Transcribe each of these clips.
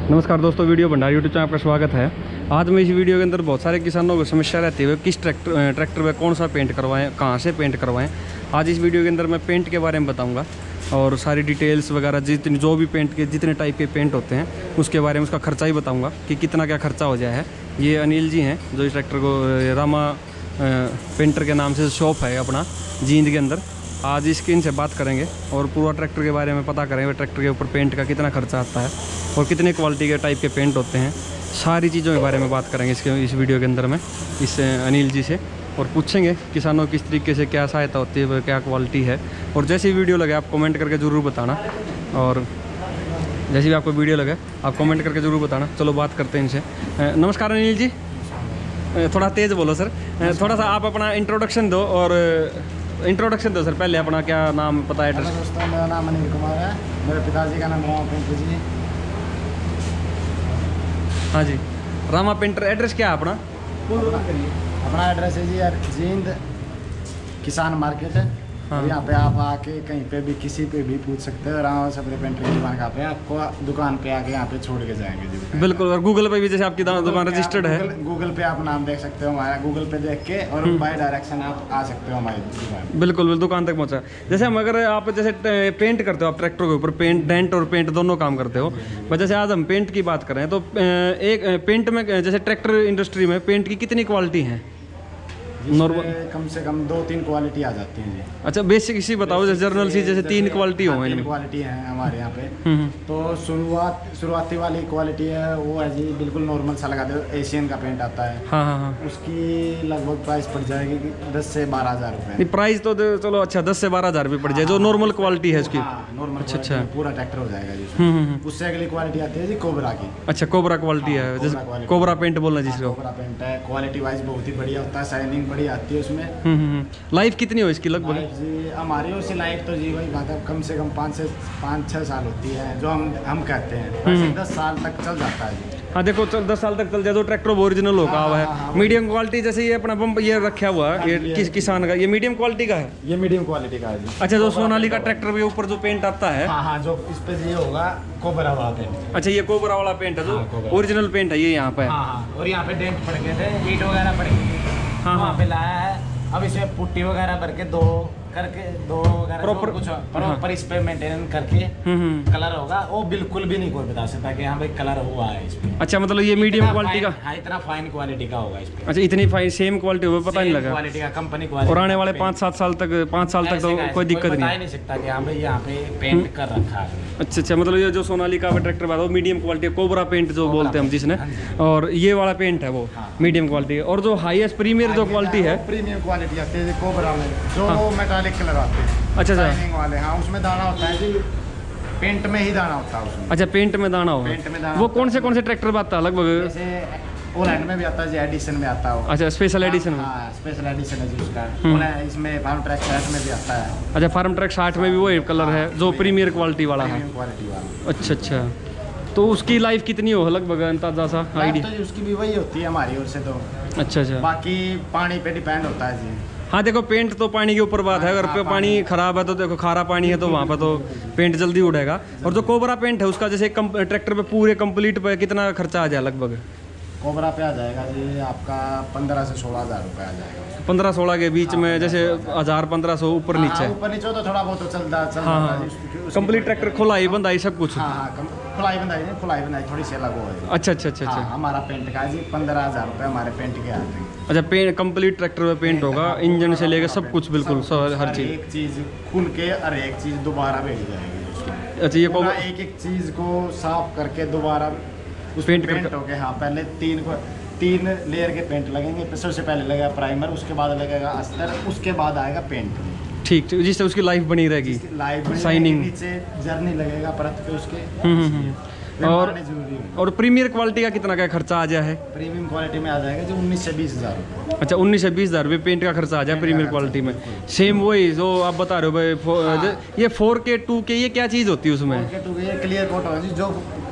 नमस्कार दोस्तों, वीडियो भंडार यूट्यूब चैनल आपका स्वागत है। आज मैं इस वीडियो के अंदर बहुत सारे किसानों को समस्या रहती है किस ट्रैक्टर में कौन सा पेंट करवाएं, कहां से पेंट करवाएं। आज इस वीडियो के अंदर मैं पेंट के बारे में बताऊंगा और सारी डिटेल्स वगैरह जितनी जो भी पेंट के जितने टाइप के पेंट होते हैं उसके बारे में उसका खर्चा ही बताऊँगा कि कितना क्या खर्चा हो जाए है। ये अनिल जी हैं जो इस ट्रैक्टर को रामा पेंटर के नाम से शॉप है अपना जींद के अंदर। आज इसके इनसे बात करेंगे और पूरा ट्रैक्टर के बारे में पता करेंगे, ट्रैक्टर के ऊपर पेंट का कितना खर्चा आता है और कितने क्वालिटी के टाइप के पेंट होते हैं। सारी चीज़ों के बारे में बात करेंगे इस वीडियो के अंदर में इस अनिल जी से और पूछेंगे किसानों को किस तरीके से क्या सहायता होती है, क्या क्वालिटी है। और जैसी वीडियो लगे आप कमेंट करके ज़रूर बताना, और जैसी भी आपको वीडियो लगे आप कमेंट करके ज़रूर बताना। चलो बात करते हैं इनसे। नमस्कार अनिल जी, थोड़ा तेज़ बोलो सर, थोड़ा सा आप अपना इंट्रोडक्शन दो और इंट्रोडक्शन दो सर। पहले अपना क्या नाम पता है? दोस्तों, मेरा नाम अनिल कुमार है, मेरे पिताजी का नाम रामा पेंटर जी। हाँ जी, रामा पेंटर। एड्रेस क्या है अपना? अपना एड्रेस है जी जींद किसान मार्केट है। हाँ। यहाँ पे आप आके कहीं पे भी किसी पे भी पूछ सकते हो। रामा सप्रे पेंटर की दुकान कहाँ पे है, आपको दुकान पे आके यहाँ पे छोड़ के जाएंगे जी। बिल्कुल। और गूगल पे भी जैसे आपकी दुकान रजिस्टर्ड है, गूगल पे आप नाम देख सकते हो हमारा, गूगल पे देख के और बाय डायरेक्शन आप आ सकते हो हमारी दुकान। बिल्कुल दुकान तक पहुँचा। जैसे हम अगर आप जैसे पेंट करते हो आप ट्रैक्टर के ऊपर, पेंट डेंट और पेंट दोनों काम करते हो, बस जैसे आज हम पेंट की बात करें तो एक पेंट में जैसे ट्रैक्टर इंडस्ट्री में पेंट की कितनी क्वालिटी है? नॉर्मल कम से कम 2-3 क्वालिटी आ जाती है जी। अच्छा, बेसिक इसी बताओ जैसे जर्नल सी जैसे 3 क्वालिटी हो इनमें क्वालिटी है हमारे यहाँ पे। तो शुरुआती वाली क्वालिटी है वो है जी, बिल्कुल नॉर्मल सा लगा दो, एशियन का पेंट आता है। हाँ हाँ हाँ। उसकी लगभग प्राइस पड़ जाएगी 10 से 12 हज़ार रुपये। प्राइस तो चलो अच्छा 10 से 12 हज़ार भी पड़ जाए, जो नॉर्मल क्वालिटी है उसकी। नॉर्मल। अच्छा पूरा ट्रैक्टर हो जाएगा जी। उससे अगली क्वालिटी आती है जी कोबरा की। अच्छा, कोबरा क्वालिटी है, जैसे कोबरा पेंट बोलना जिसको। कोबरा पेंट है, क्वालिटी वाइज बहुत ही बढ़िया होता है, शाइनिंग बड़ी आती है उसमें। लाइफ कितनी हो इसकी लगभग? जी हमारी उसकी लाइफ तो जी वही बात है, कम से कम 5-6 साल होती है, जो हम कहते हैं। वैसे 10 साल तक चल जाता है जी। हाँ देखो, 10 साल तक चल जाए तो ट्रैक्टर ओरिजिनल होगा हुआ है। मीडियम क्वालिटी जैसे ये अपना पंप ये रखा हुआ है, ये किसान का, ये मीडियम क्वालिटी का है। ये मीडियम क्वालिटी का है जी। अच्छा, जो सोनाली का ट्रैक्टर भी ऊपर जो पेंट आता है, हाँ, जो इस पे ये होगा कोबरा वाला पेंट। अच्छा, ये कोबरा वाला पेंट है जो ओरिजिनल पेंट है, ये यहाँ पे। हाँ, और यहाँ पे डेंट पड़ गए थे, ईंट वगैरह पड़ गई। हाँ, वहाँ पे लाया है। अब इसमें पुट्टी वगैरह भर के दो वगैरह प्रॉपर कुछ प्रॉपर इस पे मेंटेनेंस करके कलर होगा। वो बिल्कुल भी नहीं कोई बता सकता कि हाँ भाई कलर हुआ है इसमें। अच्छा, मतलब ये मीडियम क्वालिटी का। हाँ, इतना फाइन क्वालिटी का होगा इसमें। अच्छा, इतनी फाइन सेम क्वालिटी होगा, पता नहीं लगा क्वालिटी का, कंपनी क्वालिटी। और आने वाले 5-7 साल तक तो कोई दिक्कत नहीं, बता ही नहीं सकता कि हाँ भाई यहाँ पे पेंट कर रखा है। अच्छा, मतलब ये जो सोनालिका का ट्रैक्टर है वो मीडियम क्वालिटी, कोबरा पेंट जो बोलते हैं हम जिसने, और ये वाला पेंट है वो मीडियम क्वालिटी। और जो हाईएस्ट प्रीमियर जो क्वालिटी है, प्रीमियम क्वालिटी आती है कोबरा में, जो मेटालिक कलर आते हैं। अच्छा शाइनिंग वाले। हाँ, उसमें दाना होता है जी, पेंट में ही दाना होता है उसमें। अच्छा, पेंट में दाना होगा। पेंट में दाना वो कौन से ट्रैक्टर में आता है लगभग? जैसे ओलैंड में भी आता है जी, एडिशन में आता है। अच्छा, स्पेशल एडिशन में। हाँ, स्पेशल एडिशन है जी उसका। इसमें फार्म ट्रैक 60 में भी आता है। अच्छा, फार्म ट्रैक 60 में भी वही कलर है जो प्रीमियर क्वालिटी वाला है। क्वालिटी वाला। अच्छा अच्छा, तो उसकी लाइफ कितनी हो लगभग अंदाजा सा आइडिया? तो उसकी भी वही होती है हमारी ओर से तो। अच्छा अच्छा, बाकी पानी पे डिपेंड होता है जी। हाँ देखो, पेंट तो पानी के ऊपर बात है। अगर पानी खराब है तो देखो, खारा पानी है तो वहाँ पर तो पेंट जल्दी उड़ेगा। और जो कोबरा पेंट है उसका जैसे ट्रैक्टर पे पूरे कंप्लीट पे कितना खर्चा आ जाए लगभग? कोबरा पे आ जाएगा जी आपका 15 से 16 हज़ार रुपये आ जाएगा। 15-16 के बीच में, जैसे 1000-1500 ऊपर नीचे। ऊपर नीचे तो थोड़ा बहुत तो चलता हाँ, कंप्लीट ट्रैक्टर खुलाई बंदाई सब कुछ। हाँ, खुलाई बंदाई थोड़ी सी अलग हो। अच्छा अच्छा अच्छा अच्छा, हमारा पेंट का जी 15 हज़ार रुपये हमारे पेंट के आते हैं। अच्छा, पेंट कंप्लीट ट्रैक्टर में पेंट होगा, इंजन से लेकर सब कुछ बिल्कुल हर चीज़। एक चीज़ खुल के और एक चीज़ दोबारा भेज जाएगी। अच्छा, ये एक चीज़ को साफ करके दोबारा पेंट हो गया। हाँ, पहले 3 लेयर के पेंट लगेंगे। सबसे पहले लगेगा प्राइमर, उसके बाद लगेगा अस्तर, उसके बाद आएगा पेंट। ठीक, जिससे उसकी लाइफ बनी रहेगी, शाइनिंग। नीचे जर्नी लगेगा परत पे उसके। और प्रीमियर क्वालिटी का कितना का खर्चा आ जाए है? प्रीमियम क्वालिटी में आ जाएगा जो 19 से 20 हज़ार रुपये। अच्छा, 19 से 20 हज़ार रुपये पेंट का खर्चा आ जाए प्रीमियर क्वालिटी में। सेम वही जो आप बता रहे हो भाई। ये 4K 2K ये क्या चीज़ होती है उसमें? 4K 2K ये क्लियर कोट होगा जी, जो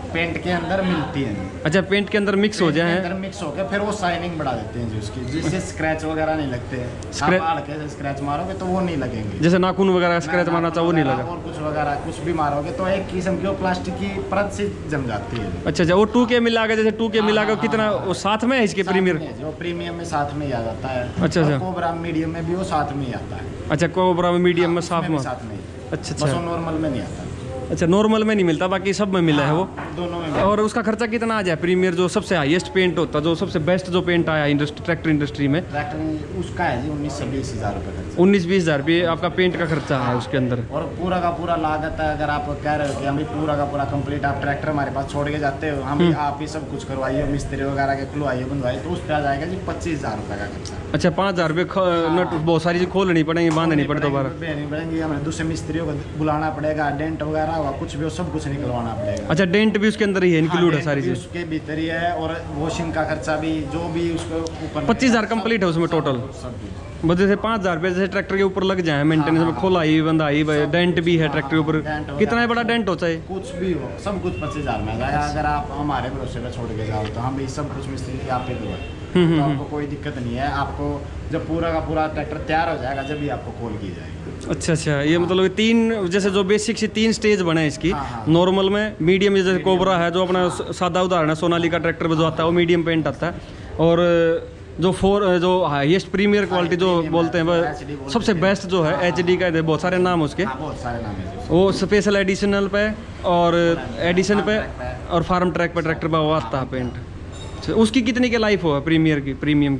पेंट के अंदर मिलती है। अच्छा, पेंट के अंदर मिक्स हो जाए, अंदर मिक्स हो गया, फिर वो शाइनिंग बढ़ा देते हैं जी उसकी, जिससे स्क्रैच वगैरह नहीं लगते हैं। आप हल्के से स्क्रैच मारोगे तो वो नहीं लगेंगे, जैसे नाखून वगैरह स्क्रैच मारना चाहो वो नहीं लगा, और कुछ वगैरह कुछ भी मारोगे तो एक किस्म की वो प्लास्टिक की परत से जम जाती है। अच्छा, वो 2K मिला के, जैसे 2K मिला के कितना वो साथ में है इसके प्रीमियर? जो प्रीमियम में साथ में ही आ जाता है। अच्छा अच्छा, कोबरा मीडियम में भी वो साथ में ही आता है। अच्छा, कोबरा में मीडियम में साथ में। अच्छा अच्छा, नॉर्मल में नहीं आता। अच्छा, नॉर्मल में नहीं मिलता, बाकी सब में मिला है वो दोनों में। और उसका खर्चा कितना आ जाए? प्रीमियर जो सबसे हाईएस्ट पेंट होता है, जो सबसे बेस्ट जो पेंट आया ट्रैक्टर इंडस्ट्री में, उसका है जी 19 से 20 हज़ार रुपये खर्चा। 19-20 हज़ार रुपये आपका पेंट का खर्चा है उसके अंदर। और पूरा का पूरा लागत है। अगर आप कह रहे हो कि हम पूरा का पूरा कंप्लीट आप ट्रैक्टर हमारे पास छोड़ के जाते हो, हम आप ही सब कुछ करवाइए, मिस्त्री वगैरह के खुलवाइए बनवाइए, तो उस पर आ जाएगा जी 25,000 रुपये का खर्चा। अच्छा, 5,000 रुपये बहुत सारी चीज़ खोलनी पड़ेंगी, बांधनी पड़े दोबारा पड़ेंगी, हमें दूसरे मिस्त्रियों को बुलाना पड़ेगा, डेंट वगैरह हुआ कुछ भी सब कुछ निकलवाना पड़ेगा। अच्छा, डेंट भी उसके अंदर ही है, इंक्लूड है सारी चीज़ उसके भीतर ही है, और वॉशिंग का खर्चा भी जो भी उसको ऊपर 25,000 कंप्लीट है उसमें टोटल। बस जैसे 5,000 रुपये जैसे ट्रैक्टर के ऊपर लग जाए, मेंटेनेंस में खोलाई बंदाई, डेंट भी है ट्रैक्टर के ऊपर, कितना बड़ा डेंट होता है? कुछ भी हो सब कुछ 25,000 में आ जाएगा। अगर आप हमारे भरोसे पर छोड़ के जाओ तो हम भी सब कुछ मिस्त्री आप पे करवाएं, तो आपको कोई दिक्कत नहीं है। आपको जब पूरा का पूरा ट्रैक्टर तैयार हो जाएगा जब भी आपको कॉल की जाएगी। अच्छा अच्छा, ये मतलब 3 जैसे जो बेसिक से 3 स्टेज बने हैं इसकी। नॉर्मल में, मीडियम जैसे कोबरा है जो अपना सादा उदाहरण है, सोनालिका ट्रैक्टर में जो आता है वो मीडियम पेंट आता है, और जो जो हाईएस्ट प्रीमियर क्वालिटी जो बोलते हैं वो सबसे बेस्ट जो है HD का, बहुत सारे नाम उसके, बहुत सारे नाम है, वो स्पेशल एडिशनल पे और एडिशन पे और फार्म ट्रैक पे ट्रैक्टर पे वो आता है पेंट। उसकी कितनी की लाइफ हो प्रीमियम की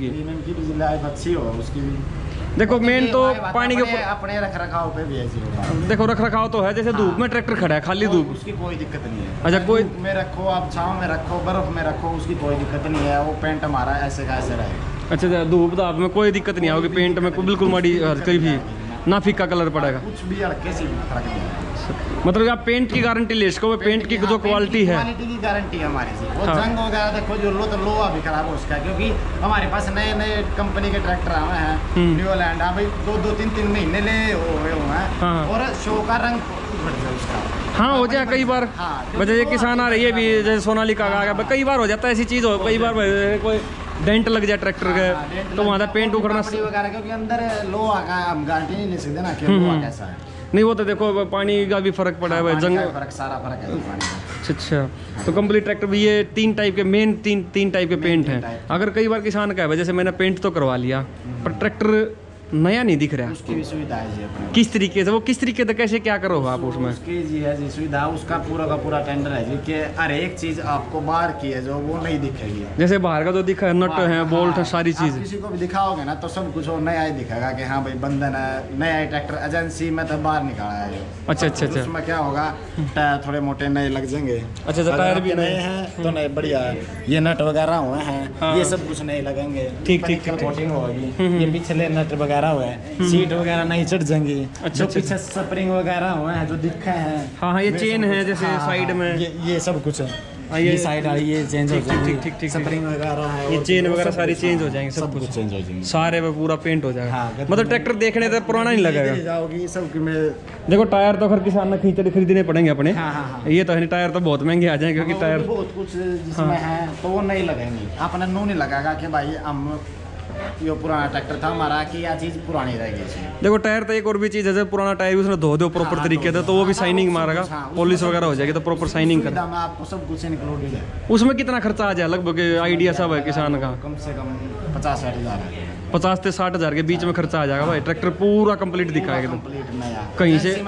भी लाइफ अच्छी हो उसकी भी। देखो मेन तो पानी के अपने रख रखाव पे भी है। देखो रख रखाव तो है, जैसे धूप में ट्रैक्टर खड़ा है, खाली धूप, उसकी कोई दिक्कत नहीं है। अच्छा, कोई में रखो आप, छांव में रखो, बर्फ में रखो, उसकी कोई दिक्कत नहीं है। वो पेंट हमारा ऐसे का ऐसे रहेगा। अच्छा, धूप धाप में कोई दिक्कत नहीं आओगी, पेंट में बिल्कुल माड़ी कहीं भी ना फीका कलर पड़ेगा, कुछ भी हल्के से फर्क नहीं है। मतलब आप पेंट की गारंटी ले सको, पेंट की जो क्वालिटी है, क्वालिटी की गारंटी है हमारी से। वो जंग वगैरह देखो जो लो तो लोहा भी खराब हो उसका, क्योंकि हमारे पास नए नए कंपनी के ट्रैक्टर आए हैं न्यूलैंड, हाँ भाई 2-3 महीने ले हुए हैं, और शो का रंग उसका हाँ हो जाए कई बार। वजह ये किसान आ रही है भी, जैसे सोनालिका आ गया, कई बार हो जाता है ऐसी चीज़ हो, कई बार कोई डेंट लग जाए ट्रैक्टर के तो वहाँ पेंट उखड़ना वगैरह, क्योंकि अंदर लोहा का हम गारंटी नहीं ले सकते ना कि लोहा कैसा है। नहीं, वो तो देखो पानी का भी फर्क पड़ा है, जंग फर्क सारा फर्क है पानी का। अच्छा, तो कंप्लीट ट्रैक्टर भी ये 3 टाइप के मेन तीन टाइप के पेंट हैं। अगर कई बार किसान का है जैसे मैंने पेंट तो करवा लिया पर ट्रैक्टर नया नहीं दिख रहा, उसकी भी सुविधा है जी अपने। किस तरीके से, वो किस तरीके से कैसे क्या करो आप उसमें? उसकी जी है जी सुविधा, उसका पूरा का पूरा टेंडर है जी कि हर एक चीज आपको बाहर की है जो वो नहीं दिखेगी। जैसे बाहर का जो दिखा है, नट है, बोल्ट है, सारी चीज किसी को भी दिखाओगे ना तो सब कुछ वो नया ही दिखेगा कि हाँ भाई बंधन है, नया ही ट्रैक्टर एजेंसी में तो बाहर निकाला है जो। अच्छा अच्छा अच्छा, उसमें क्या होगा, टायर थोड़े मोटे नए लग जाएंगे। अच्छा, टायर भी नए हैं तो नए बढ़िया है, ये नट वगैरह हुए हैं, ये सब कुछ नए लगेंगे। ठीक ठीक ठीक, कोटिंग होगी, ये पिछले नट वगैरह हुए हैं, सीट वगैरह नहीं चढ़ जाएंगी। अच्छा, जो पीछे स्प्रिंग वगैरह हुए हैं जो दिखे हैं, हाँ ये चेन है जैसे साइड में, ये सब कुछ है। ये साइड आई, ये चेंज हो जाएगी, ठीक ठीक, स्प्रिंग वगैरह है, ये चेन वगैरह सारी चेंज हो जाएंगे, सब कुछ चेंज हो जाएंगे, सारे में पूरा पेंट हो जाएगा। मतलब ट्रैक्टर देखने तो पुराना नहीं लगेगा। जाओगी सब में। देखो टायर तो किसान ने खरीदने पड़ेंगे अपने। ये तो है, टायर तो बहुत महंगे आ जाएंगे क्योंकि टायर बहुत कुछ जिसमें है तो वो नहीं लगेंगे। अपने नू नहीं लगेगा कि भाई हम ये पुराना ट्रैक्टर था हमारा कि यह चीज पुरानी रहेगी इसमें। देखो टायर तो एक और भी चीज है, पुराना टायर उसने धो दो प्रॉपर तरीके से तो वो भी शाइनिंग मारेगा, पॉलिश वगैरह हो जाएगी तो प्रॉपर शाइनिंग कर। आपको सब कुछ इंक्लूडेड है। उसमें कितना खर्चा आ जाए लगभग आइडिया सब है किसान का? कम से कम 50-60 हज़ार है, 50 से 60 हज़ार के बीच में खर्चा आ जाएगा भाई। ट्रैक्टर पूरा कंप्लीट दिखाएगा कंप्लीट नया, कहीं से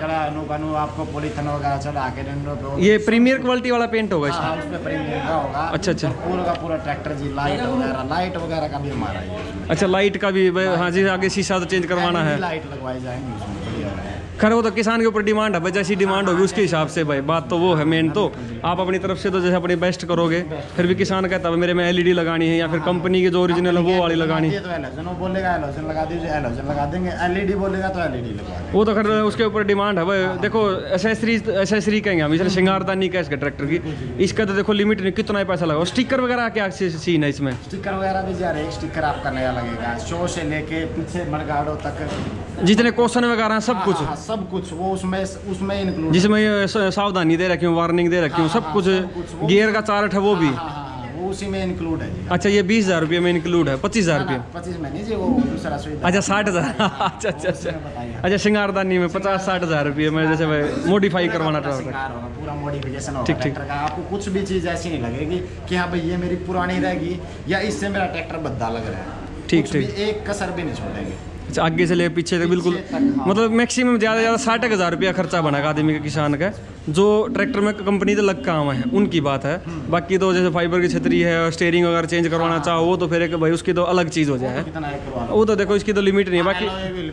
आपको पॉलीथिन वगैरह चढ़ा के। ये प्रीमियर क्वालिटी वाला पेंट होगा इसमें? उसमें प्रीमियर का होगा। अच्छा अच्छा, पूरा का पूरा ट्रैक्टर जी, लाइट वगैरह का भी हमारा है। अच्छा, लाइट का भी, हाँ जी, आगे शीशा तो चेंज करवाना है, लाइट लगवाई जाएंगी उसमें, बढ़िया है। खैर वो तो किसान के ऊपर डिमांड है भाई, जैसी डिमांड होगी उसके हिसाब से भाई, बात तो वो है मेन। तो आप अपनी तरफ से तो जैसे अपनी बेस्ट करोगे, फिर भी किसान कहता है मेरे में LED लगानी है या फिर कंपनी की जो ओरिजिनल है वो वाली लगानी है, तो एलोजन वो बोलेगा एलोजन लगा दीजिए, एलोजन लगा देंगे। LED बोलेगा तो LED लगा, वो तो खैर उसके ऊपर डिमांड है भाई। देखो एसेसरी कहेंगे हम, इसलिए श्रृंगारदानी का इसका ट्रैक्टर की, इसका तो देखो लिमिट नहीं, कितना पैसा लगा। स्टिकर वगैरह क्या सीन है इसमें? स्टिकर वगैरह भी जा रहे हैं, स्टिकर आपका नया लगेगा, शो से लेके पीछे मडगाड़ो तक, जितने क्वेश्चन वगैरह सब कुछ सब कुछ वो उसमें इंक्लूड, जिसमें ये सावधानी दे रखी हूँ, वार्निंग दे रखी हूँ, सब कुछ, गियर का चार्ट है वो भी। वो उसी में इंक्लूड है जी। अच्छा ये 20,000 रुपये में इंक्लूड है, 25,000 रुपये? 25 में नहीं जी, वो दूसरा सुविधा। अच्छा 60,000। अच्छा अच्छा अच्छा। अच्छा श्रृंगारदानी में 50-60,000 रुपये में जैसे मॉडिफाई करवाना चाहता है, पूरा मॉडिफिकेशन होगा ट्रैक्टर का। आपको कुछ भी चीज़ ऐसी नहीं लगेगी कि हाँ भाई ये मेरी पुरानी रहेगी या इससे मेरा ट्रैक्टर भद्दा लग रहा है। ठीक ठीक, एक कसर भी नहीं छोड़ेंगे। अच्छा आगे से ले पीछे तक बिल्कुल, मतलब मैक्सिमम ज़्यादा से ज़्यादा 60,000 रुपया खर्चा बनेगा आदमी का, किसान का, जो ट्रैक्टर में कंपनी तो लग काम है उनकी बात है। बाकी तो जैसे फाइबर की छतरी है और स्टीयरिंग वगैरह चेंज करवाना चाहो वो तो फिर एक भाई उसकी तो अलग चीज़ हो जाए, वो तो देखो इसकी तो लिमिट नहीं है। बाकी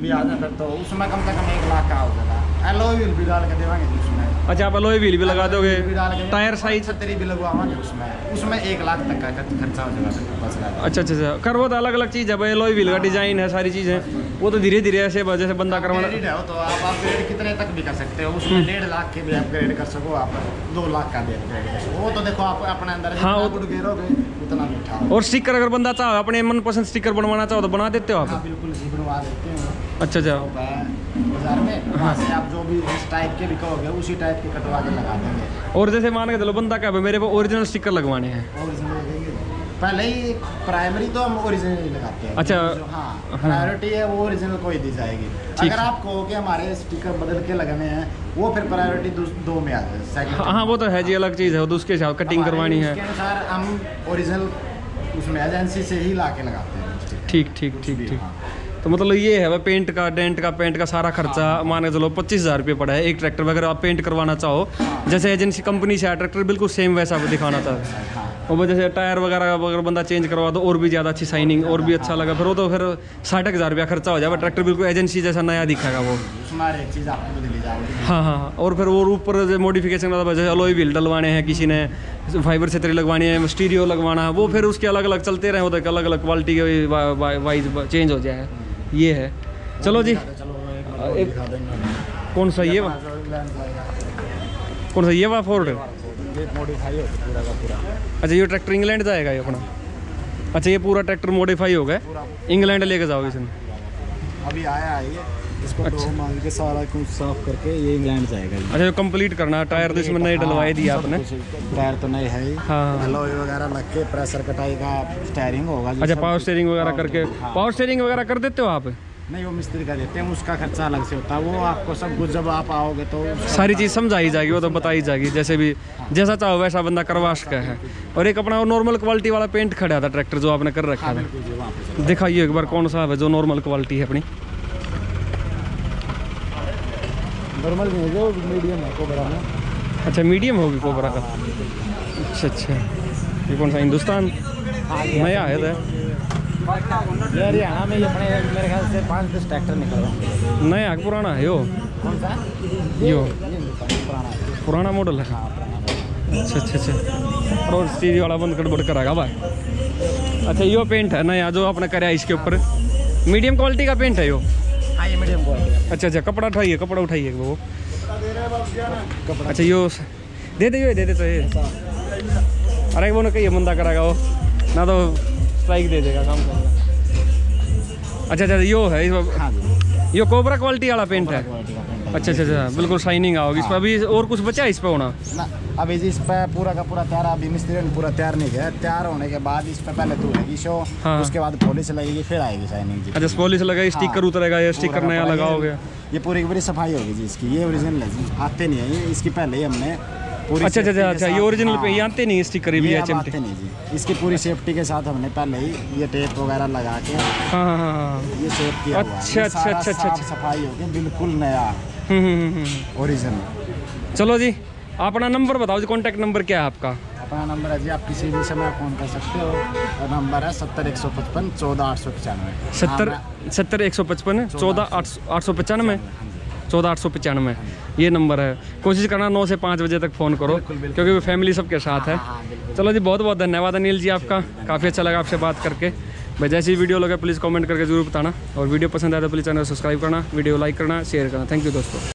तो उसमें कम से कम 1 लाख का हो जाएगा, एलॉय व्हील भी डाल के देवांगे उसमें। अच्छा आप अलॉय व्हील भी लगा दोगे, टायर साइज छतरी भी लगवाएंगे उसमें 1 लाख तक का खर्चा हो जाएगा। अच्छा अच्छा अच्छा, कर वो तो अलग अलग चीज़ है भाई, अलॉय व्हील का डिजाइन है, सारी चीज़ें वो तो धीरे धीरे ऐसे जैसे बंदा करवाना हो तो आप अपग्रेड कितने तक भी कर सकते हो, उसमें 1.5 लाख के भी अपग्रेड कर सको, आप 2 लाख का भी अपग्रेड कर सको। वो तो देखो आप अपने अंदर, हाँ वो गिरोगे उतना मीठा। और स्टिकर अगर बंदा चाहो अपने मनपसंद स्टिकर बनवाना चाहो तो बना देते हो आप? हाँ बिल्कुल जी, बनवा देते हैं। अच्छा अच्छा, बाजार में वहाँ से आप जो भी इस टाइप के भी कहोगे उसी टाइप के कटवा के लगा देंगे। और जैसे मान के चलो बंदा क्या मेरे को ओरिजिनल स्टिकर लगवाने हैं, ओरिजिनल लगेंगे पहले ही, प्राइमरी तो हम ओरिजिनल ही लगाते हैं। अच्छा हाँ, प्रायोरिटी है वो ओरिजिनल को ही दी जाएगी। अगर आप कहो कि हमारे स्टिकर बदल के लगाने हैं वो फिर प्रायोरिटी 2 में आ जाए, सेकंड। हाँ वो तो है जी, अलग चीज़ है वो तो, उसके हिसाब कटिंग करवानी है, उसके अनुसार हम ओरिजिनल उसमें एजेंसी से ही ला के लगाते हैं। ठीक ठीक ठीक ठीक। तो मतलब ये है भाई पेंट का, डेंट का, पेंट का सारा खर्चा मान के चलो 25,000 रुपये पड़ा है एक ट्रैक्टर में। अगर आप पेंट करवाना चाहो जैसे एजेंसी कंपनी से ट्रैक्टर बिल्कुल सेम वैसा दिखाना चाहता है, और जैसे टायर वगैरह अगर बंदा चेंज करवा दो और भी ज़्यादा अच्छी शाइनिंग और भी अच्छा लगा, फिर वो तो फिर 60,000 रुपया खर्चा हो जाएगा, ट्रैक्टर बिल्कुल एजेंसी जैसा नया दिखाएगा वो। एक चीज़ आपको बदली जाएगी। हाँ हाँ, और फिर वो ऊपर मॉडिफिकेशन जैसे अलॉय व्हील डलवाने हैं, किसी ने फाइबर छतरी लगवानी है, स्टीरियो लगवाना है, वो फिर उसके अलग अलग चलते रहे, वो तो अलग अलग क्वालिटी के वाइज चेंज हो जाए, ये है। चलो जी, कौन सा ये कौन सा ये वा फोर्ड? अच्छा ये ट्रैक्टर इंग्लैंड जाएगा ये अपना? अच्छा ये पूरा ट्रैक्टर मॉडिफाई हो गया, इंग्लैंड लेके जाओगे इसमें? अभी आया है ये, इसको अच्छा। मांग के सारा कुछ साफ करके ये इंग्लैंड जाएगा। अच्छा जो कंप्लीट करना है, टायर तो इसमें नए डलवाए दिया आपने? टायर तो नए है ही, हाँ, अलॉय वगैरह लग के प्रेशर कटाई का स्टीयरिंग होगा। अच्छा पावर स्टीयरिंग वगैरह करके, पावर स्टीयरिंग वगैरह कर देते हो आप? नहीं वो मिस्त्री का देते हैं, उसका खर्चा अलग से होता है, वो आपको सब कुछ जब आप आओगे तो सारी चीज़ समझाई जाएगी, वो तो बताई जाएगी, जैसे भी जैसा चाहो वैसा बंदा करवा सका है। और एक अपना नॉर्मल क्वालिटी वाला पेंट खड़ा था ट्रैक्टर जो आपने कर रखा है, दिखाइए एक बार कौन सा है जो नॉर्मल क्वालिटी है अपनी? नॉर्मल नहीं है, मीडियम है कोबरा में। अच्छा मीडियम होगी कोबरा का? अच्छा अच्छा, ये कौन सा हिंदुस्तान नया है? ये हरियाणा में अपने मेरे ख्याल से 5-10 ट्रैक्टर निकल रहा है। नया पुराना है यो? कौन सा? यो पुराना मॉडल है। अच्छा अच्छा अच्छा, और स्टीरियो वाला बंद कर बोर्ड कराएगा भाई। अच्छा यो पेंट है नया जो आपने कराया इसके ऊपर, मीडियम क्वालिटी का पेंट है यो? हाँ ये मीडियम क्वालिटी। अच्छा अच्छा, कपड़ा उठाइए, कपड़ा उठाइए वो। अच्छा यो दे दे तो ये, अरे वो ना कहिए बंदा कराएगा वो ना तो स्ट्राइक दे देगा, काम करेगा। अच्छा अच्छा यो है यो कोबरा क्वालिटी वाला पेंट है? अच्छा अच्छा अच्छा, बिल्कुल शाइनिंग आओगी इस पर। अभी और कुछ बचा है इस पर होना? अभी इस पर पूरा का पूरा तैयार, अभी मिस्त्री ने पूरा तैयार नहीं किया। तैयार होने के बाद इस पर पहले धुलेगी शो, उसके बाद पॉलिश लगेगी, फिर आएगी शाइनिंग। अच्छा पॉलिश लगाई, स्टिकर उतरेगा, ये स्टिकर नया लगाओगे? ये पूरी की पूरी सफाई होगी जी इसकी, ये ओरिजिनल है जी, आते नहीं है ये, इसकी पहले ही हमने पूरी। अच्छा अच्छा अच्छा, ये ओरिजिनल पे आते नहीं स्टिकर भी है? आते नहीं जी, इसकी पूरी सेफ्टी के साथ हमने पहले ही ये टेप वगैरह लगा के ये सेफ किया हुआ है। अच्छा अच्छा अच्छा अच्छा, सफाई होगी बिल्कुल नया ओरिजिनल। चलो जी अपना नंबर बताओ जी, कॉन्टैक्ट नंबर क्या है आपका? अपना नंबर है जी, आप किसी भी समय फ़ोन कर सकते हो। नंबर है 70 155 14 895। 70 155 14 895 14 895, ये नंबर है। कोशिश करना 9 से 5 बजे तक फ़ोन करो, क्योंकि फैमिली सबके साथ है। चलो जी बहुत बहुत धन्यवाद अनिल जी आपका, काफ़ी अच्छा लगा आपसे बात करके। भाई जैसी वीडियो लगे प्लीज़ कमेंट करके जरूर बताना, और वीडियो पसंद आए तो प्लीज़ चैनल सब्सक्राइब करना, वीडियो लाइक करना, शेयर करना। थैंक यू दोस्तों।